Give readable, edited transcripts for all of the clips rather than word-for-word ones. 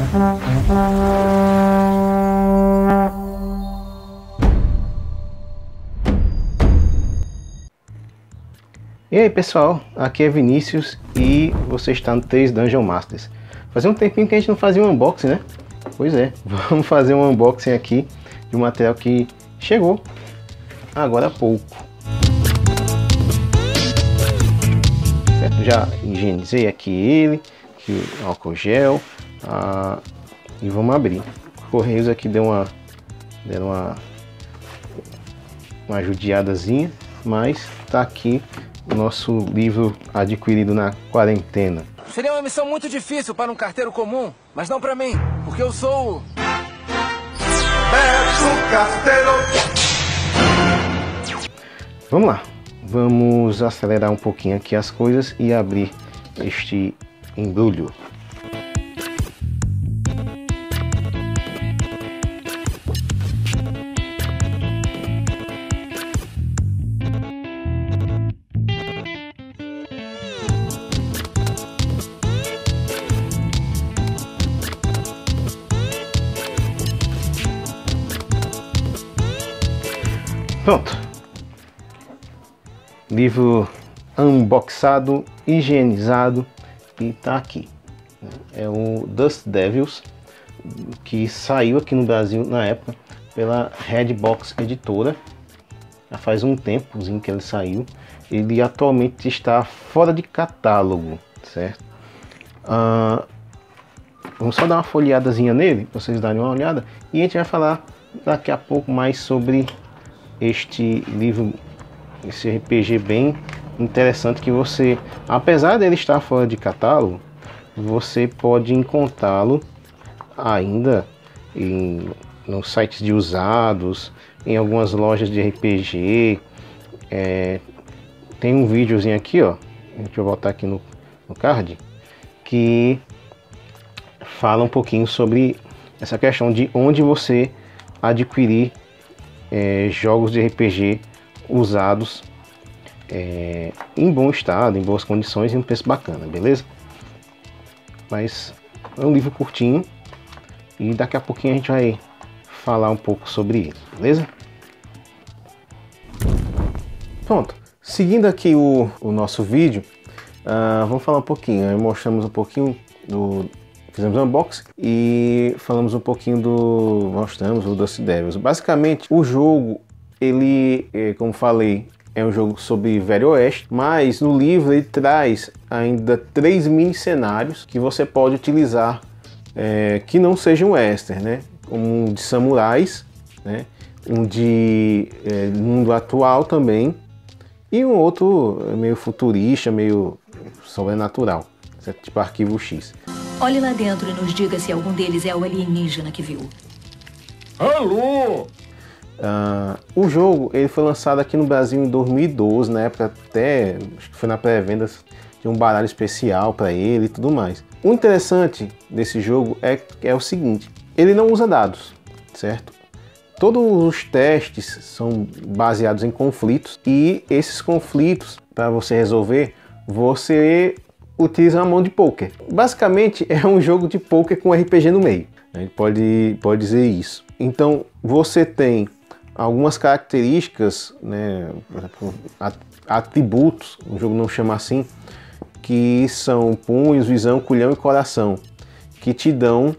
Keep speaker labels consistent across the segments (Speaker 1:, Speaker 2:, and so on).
Speaker 1: E aí pessoal, aqui é Vinícius e você está no 3 Dungeon Masters. Fazia um tempinho que a gente não fazia um unboxing, né? Pois é, vamos fazer um unboxing aqui de um material que chegou agora há pouco. Certo? Já higienizei aqui ele, aqui o álcool gel, e vamos abrir. O Correios aqui deram uma judiadazinha, mas tá aqui o nosso livro adquirido na quarentena.
Speaker 2: Seria uma missão muito difícil para um carteiro comum, mas não para mim, porque eu sou o... Beto Carteiro.
Speaker 1: Vamos lá, vamos acelerar um pouquinho aqui as coisas e abrir este embrulho. Pronto, livro unboxado, higienizado e tá aqui. É o Dust Devils, que saiu aqui no Brasil na época pela Redbox Editora. Já faz um tempozinho que ele saiu. Ele atualmente está fora de catálogo, certo? Vamos só dar uma folheadazinha nele, para vocês darem uma olhada, e a gente vai falar daqui a pouco mais sobre este livro, esse RPG bem interessante que você, apesar dele estar fora de catálogo, você pode encontrá-lo ainda nos sites de usados, em algumas lojas de RPG. Tem um videozinho aqui, ó, deixa eu voltar aqui no card, que fala um pouquinho sobre essa questão de onde você adquirir jogos de RPG usados em bom estado, em boas condições e um preço bacana, beleza? Mas é um livro curtinho e daqui a pouquinho a gente vai falar um pouco sobre isso, beleza? Pronto, seguindo aqui o nosso vídeo, vamos falar um pouquinho, mostramos um pouquinho fizemos um unboxing e falamos um pouquinho mostramos o Dust Devils. Basicamente, o jogo, ele, como falei, é um jogo sobre Velho Oeste, mas no livro ele traz ainda 3 mini cenários que você pode utilizar, que não sejam western, né? Um de samurais, né? Um de mundo atual também, e um outro meio futurista, meio sobrenatural, certo? Tipo Arquivo X.
Speaker 3: Olhe lá dentro e nos diga se algum deles é o alienígena que viu.
Speaker 2: Alô!
Speaker 1: O jogo ele foi lançado aqui no Brasil em 2012, na época até, acho que foi na pré-venda, tinha um baralho especial para ele e tudo mais. O interessante desse jogo é o seguinte, ele não usa dados, certo? Todos os testes são baseados em conflitos, e esses conflitos, para você resolver, você utiliza uma mão de poker. Basicamente é um jogo de poker com RPG no meio. A gente pode dizer isso. Então você tem algumas características, né, atributos, o jogo não chama assim, que são punhos, visão, culhão e coração, que te dão,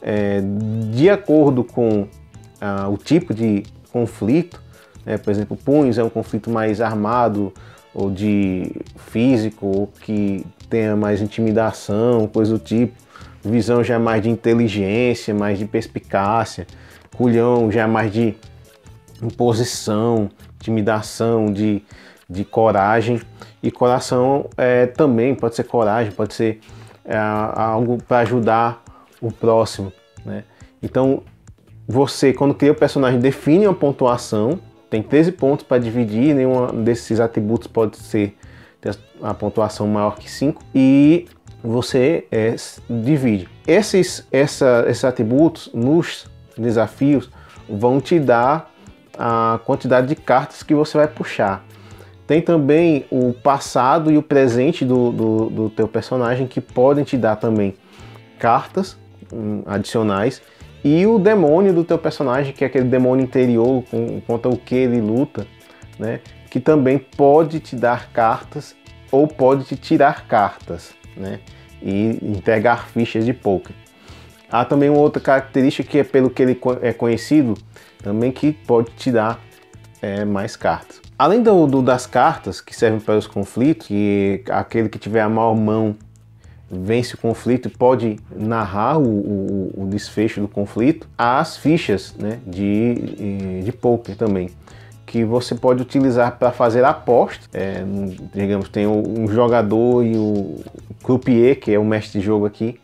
Speaker 1: de acordo com o tipo de conflito, né, por exemplo, punhos é um conflito mais armado, ou de físico, ou que tenha mais intimidação, coisa do tipo. Visão já é mais de inteligência, mais de perspicácia. Culhão já é mais de imposição, intimidação, de coragem. E coração também pode ser coragem, pode ser algo para ajudar o próximo, né? Então você, quando cria o personagem, define uma pontuação. Tem 13 pontos para dividir, nenhum desses atributos pode ter a pontuação maior que 5, e você divide. Esses atributos nos desafios vão te dar a quantidade de cartas que você vai puxar. Tem também o passado e o presente do teu personagem, que podem te dar também cartas adicionais. E o demônio do teu personagem, que é aquele demônio interior contra o que ele luta, né? Que também pode te dar cartas ou pode te tirar cartas, né? E entregar fichas de poker. Há também uma outra característica que é pelo que ele é conhecido, também que pode te dar mais cartas. Além das cartas que servem para os conflitos, que aquele que tiver a maior mão vence o conflito e pode narrar o desfecho do conflito, há as fichas, né, de poker também, que você pode utilizar para fazer apostas. Digamos, tem um jogador e o croupier, que é o mestre de jogo aqui,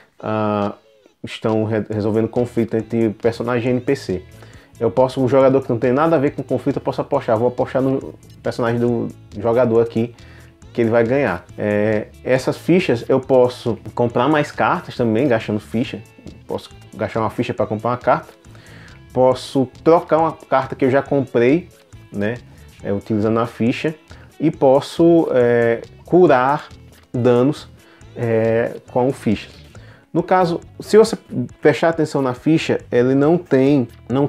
Speaker 1: estão resolvendo conflito entre personagem e NPC. Um jogador que não tem nada a ver com conflito, eu posso apostar. Vou apostar no personagem do jogador aqui, que ele vai ganhar. Essas fichas eu posso comprar mais cartas também, gastando ficha. Posso gastar uma ficha para comprar uma carta. Posso trocar uma carta que eu já comprei, né, utilizando a ficha. E posso curar danos com fichas. No caso, se você prestar atenção na ficha, ele não tem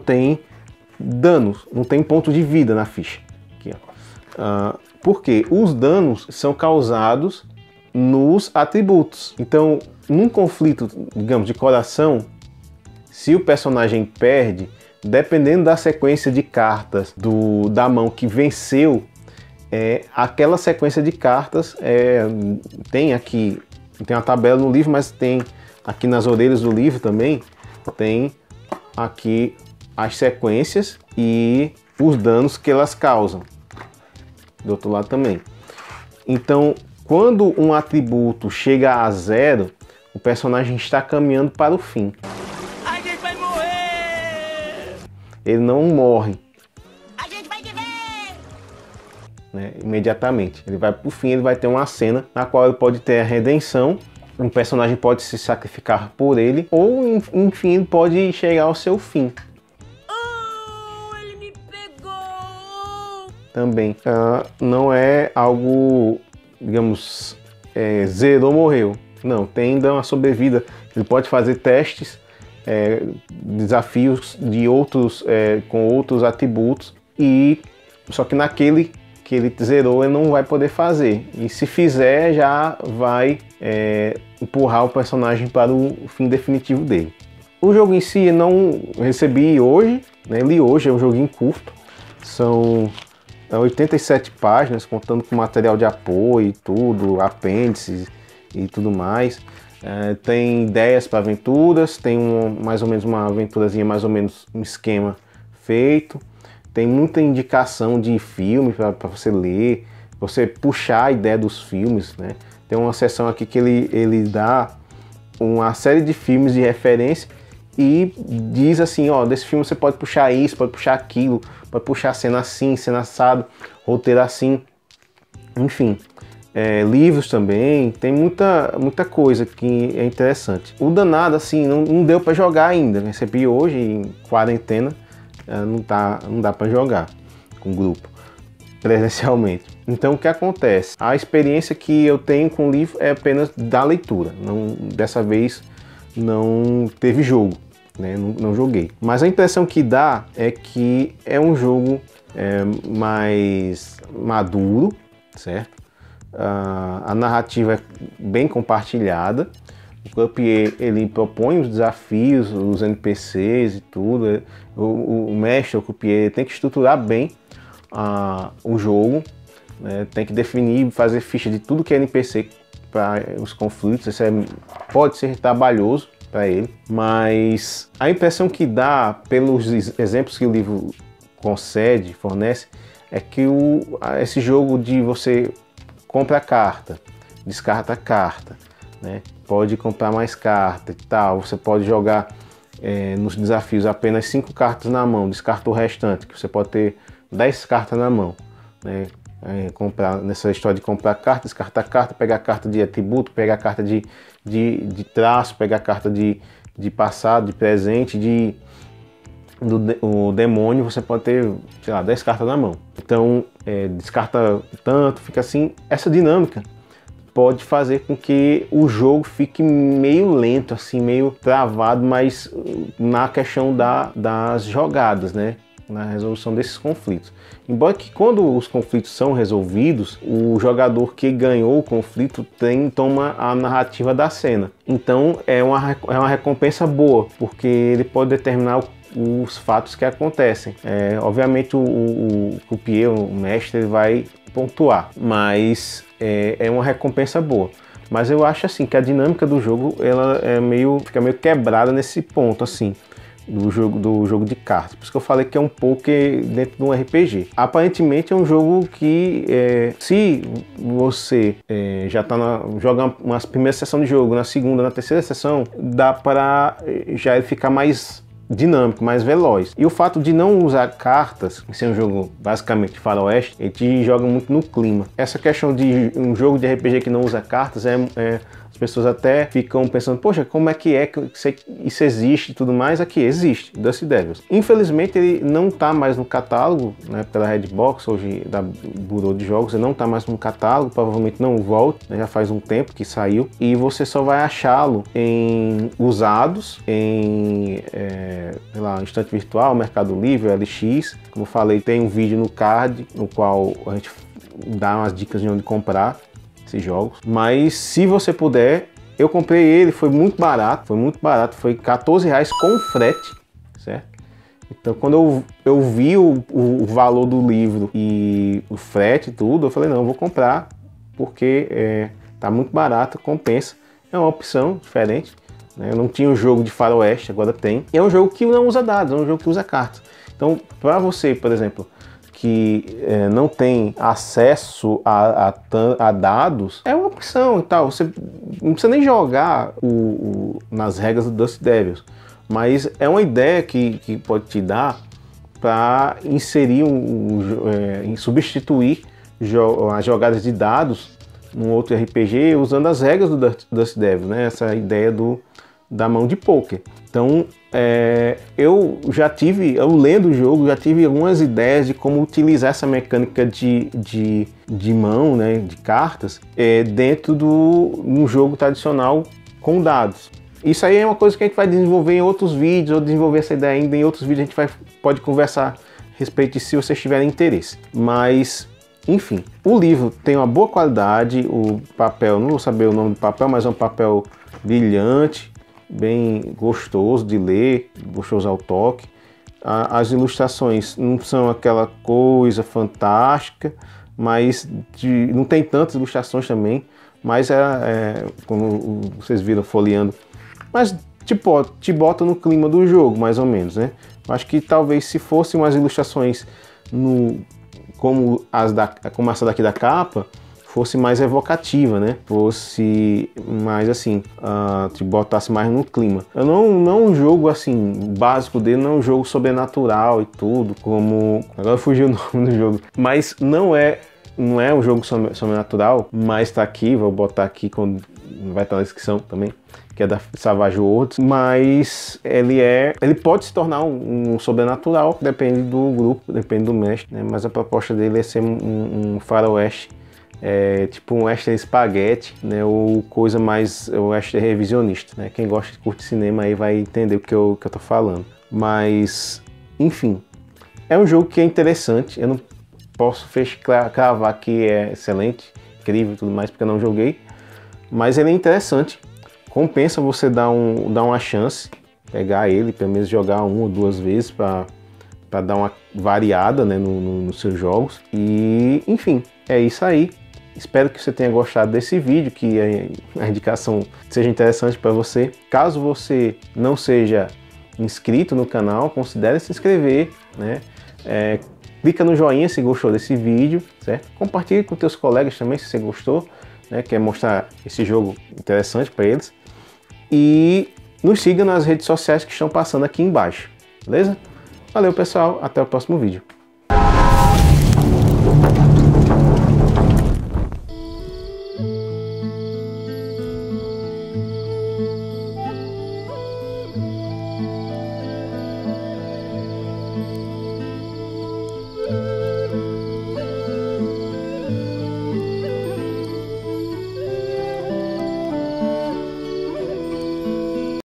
Speaker 1: danos, não tem ponto de vida na ficha. Aqui, ó. Porque os danos são causados nos atributos. Então, num conflito, digamos, de coração, se o personagem perde, dependendo da sequência de cartas da mão que venceu, aquela sequência de cartas tem uma tabela no livro, mas tem aqui nas orelhas do livro também, tem aqui as sequências e os danos que elas causam. Do outro lado também. Então, quando um atributo chega a 0, o personagem está caminhando para o fim.
Speaker 4: A gente vai morrer!
Speaker 1: Ele não morre.
Speaker 4: A gente vai viver!
Speaker 1: Né, imediatamente. Ele vai para o fim, ele vai ter uma cena na qual ele pode ter a redenção. Um personagem pode se sacrificar por ele, ou enfim, ele pode chegar ao seu fim.
Speaker 4: Ele me pegou!
Speaker 1: Também. Não é algo, digamos, zerou, morreu. Não, tem ainda uma sobrevida. Ele pode fazer testes, desafios de outros, com outros atributos, só que naquele que ele zerou ele não vai poder fazer. E se fizer, já vai empurrar o personagem para o fim definitivo dele. O jogo em si eu não recebi hoje, né? Li hoje, é um joguinho curto. São 87 páginas, contando com material de apoio e tudo, apêndices e tudo mais. Tem ideias para aventuras, tem mais ou menos uma aventurazinha, mais ou menos um esquema feito. Tem muita indicação de filme para você ler, você puxar a ideia dos filmes, né? Tem uma seção aqui que ele dá uma série de filmes de referência e diz assim, ó, desse filme você pode puxar isso, pode puxar aquilo, pode puxar cena assim, cena assado, roteiro assim, enfim. Livros também, tem muita coisa que é interessante. O danado, assim, não deu para jogar ainda, recebi hoje em quarentena. Não dá para jogar com grupo presencialmente. Então o que acontece? A experiência que eu tenho com o livro é apenas da leitura. Dessa vez não teve jogo, né? Não joguei. Mas a impressão que dá é que é um jogo mais maduro, certo? A narrativa é bem compartilhada. O croupier, ele propõe os desafios, os NPCs e tudo. O mestre, o croupier, tem que estruturar bem o jogo, né? Tem que definir, fazer ficha de tudo que é NPC para os conflitos. Isso pode ser trabalhoso para ele, mas a impressão que dá, pelos exemplos que o livro fornece, é que esse jogo de você compra a carta, descarta a carta, né? Pode comprar mais carta e tal. Você pode jogar nos desafios apenas 5 cartas na mão, descarta o restante, que você pode ter 10 cartas na mão, né? Nessa história de comprar carta, descartar carta, pegar carta de atributo, pegar carta de traço, pegar carta de passado, de presente, o demônio, você pode ter, sei lá, 10 cartas na mão. Então descarta tanto, fica assim. Essa dinâmica pode fazer com que o jogo fique meio lento, assim, meio travado, mas na questão das jogadas, né? Na resolução desses conflitos. Embora que quando os conflitos são resolvidos, o jogador que ganhou o conflito toma a narrativa da cena. Então é uma recompensa boa, porque ele pode determinar os fatos que acontecem. Obviamente o croupier, o mestre, ele vai pontuar, mas é uma recompensa boa. Mas eu acho assim que a dinâmica do jogo ela fica meio quebrada nesse ponto assim. Do jogo de cartas. Por isso que eu falei que é um poker dentro de um RPG. Aparentemente é um jogo que se você já está joga uma primeira sessão de jogo, na segunda, na terceira sessão, dá para já ele ficar mais dinâmico, mais veloz. E o fato de não usar cartas, ser um jogo basicamente de faroeste, ele te joga muito no clima. Essa questão de um jogo de RPG que não usa cartas as pessoas até ficam pensando, poxa, como é que isso existe e tudo mais? Aqui existe, Dusty Devils. Infelizmente ele não está mais no catálogo, né, pela Redbox, hoje da Bureau de Jogos, ele não está mais no catálogo, provavelmente não volta, né, já faz um tempo que saiu, e você só vai achá-lo em usados, em sei lá, Estante Virtual, Mercado Livre, LX. Como eu falei, tem um vídeo no card, no qual a gente dá umas dicas de onde comprar jogos, mas se você puder, eu comprei ele, foi muito barato, foi R$14 com frete, certo? Então quando eu vi o valor do livro e o frete e tudo, eu falei, não, eu vou comprar, porque tá muito barato, compensa, é uma opção diferente, né? Eu não tinha um jogo de faroeste, agora tem, e é um jogo que não usa dados, é um jogo que usa cartas. Então para você, por exemplo, que não tem acesso a dados, é uma opção e tal. Você não precisa nem jogar nas regras do Dusty Devils, mas é uma ideia que pode te dar para inserir, substituir as jogadas de dados num outro RPG usando as regras do Dusty Devils, né? Essa ideia da mão de poker. Então, eu lendo o jogo, já tive algumas ideias de como utilizar essa mecânica de mão, né, de cartas, dentro de um jogo tradicional com dados. Isso aí é uma coisa que a gente vai desenvolver em outros vídeos, ou desenvolver essa ideia ainda em outros vídeos, a gente pode conversar a respeito disso se vocês tiverem interesse. Mas, enfim, o livro tem uma boa qualidade, o papel, não vou saber o nome do papel, mas é um papel brilhante, bem gostoso de ler, gostoso ao toque. As ilustrações não são aquela coisa fantástica, mas não tem tantas ilustrações também, mas como vocês viram folheando, mas te bota no clima do jogo, mais ou menos, né? Acho que talvez se fossem umas ilustrações como essa daqui da capa, fosse mais evocativa, né? Fosse mais assim, te botasse mais no clima. Eu não um jogo assim, o básico dele não é um jogo sobrenatural e tudo, como... Agora fugiu o nome do jogo. Mas não é um jogo sobrenatural, mas tá aqui, vou botar aqui, quando vai estar na descrição também, que é da Savage Worlds, mas ele pode se tornar um sobrenatural, depende do grupo, depende do mestre, né? Mas a proposta dele é ser um faroeste, tipo um western espaguete, né, ou coisa mais western revisionista, né? Quem gosta de curtir cinema aí vai entender o que eu tô falando. Mas, enfim, é um jogo que é interessante. Eu não posso cravar que é excelente, incrível e tudo mais, porque eu não joguei, mas ele é interessante. Compensa você dar uma chance, pegar ele, pelo menos jogar 1 ou 2 vezes para dar uma variada, né, nos seus jogos. E, enfim, é isso aí. Espero que você tenha gostado desse vídeo, que a indicação seja interessante para você. Caso você não seja inscrito no canal, considere se inscrever, né? Clica no joinha se gostou desse vídeo, certo? Compartilhe com teus colegas também se você gostou, né? Quer mostrar esse jogo interessante para eles. E nos siga nas redes sociais que estão passando aqui embaixo, beleza? Valeu, pessoal, até o próximo vídeo.